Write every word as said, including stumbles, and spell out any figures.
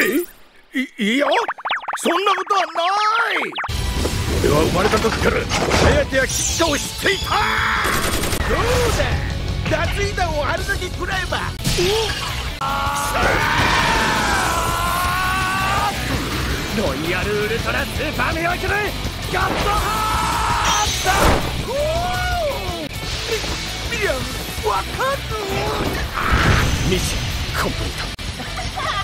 えいいや、そんなことはない。俺は生まれた時から颯や吉川を知っていた。どうだ、脱衣弾をあれだけ食らえば。ロイヤルウルトラスーパーミラクルガッドハート。ミリアム、わかる。ミッションコンプリート。